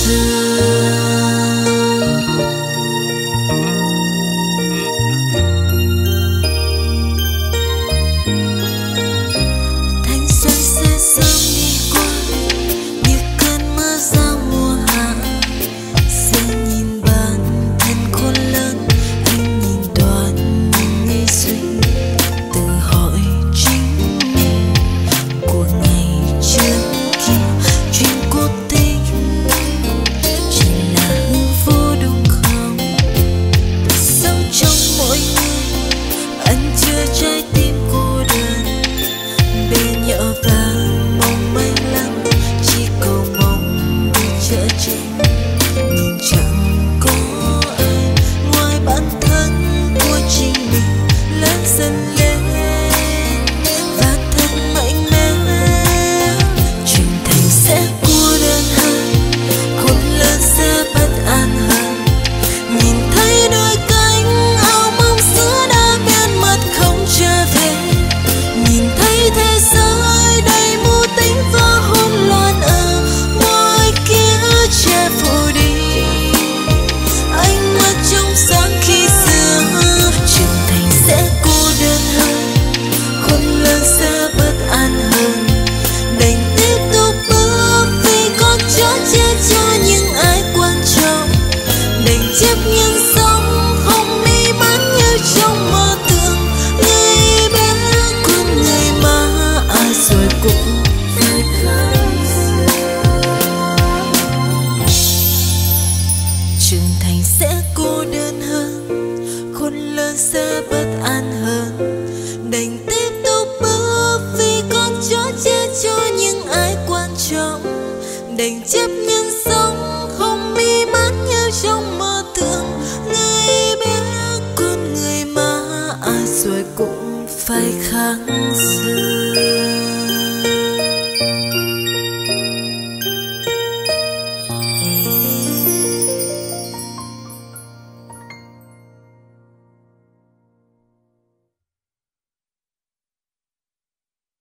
xưa. Thanh xuân sẽ sớm đi qua như cơn mưa ra mùa hạ. Giờ nhìn bản thân khôn lớn, anh nhìn đoán mình ngây suy, tự hỏi chính mình của ngày trước kia. Chuyện cuộc tình chỉ là hư vô đúng không? Sống trong mỗi người anh chưa trái tim cô đơn, bên nhỡ và mong manh lắm, chỉ cầu mong được chở che. Nhìn chẳng có ai ngoài bản thân của chính mình lớn dần lên và thật mạnh mẽ. Trưởng thành sẽ cô đơn hơn, khôn lớn sẽ bất an hơn. Nhìn thấy đôi cánh áo mong xưa đã biến mất không trở về. Nhìn thấy thế giới đầy mưu tính và hỗn loạn ở ngoài kia che phủ đi ánh mắt trong sáng khi xưa. Trưởng thành sẽ cô đơn hơn, khôn lớn sẽ bất an hơn. Đành tiếp tục bước vì con chó che cho những ai quan trọng. Đành chấp nhận sống không mỹ mãn như trong mơ tưởng. Người bé con người mà ai rồi cũng phải khác. Trưởng thành sẽ cô đơn hơn, khôn lớn sẽ bất an hơn. Đành tiếp tục bước vì con chó che cho những ai quan trọng. Đành chấp nhận sống không mỹ mãn như trong mơ tưởng. Người bé con người mà ai rồi cũng phải khác xưa.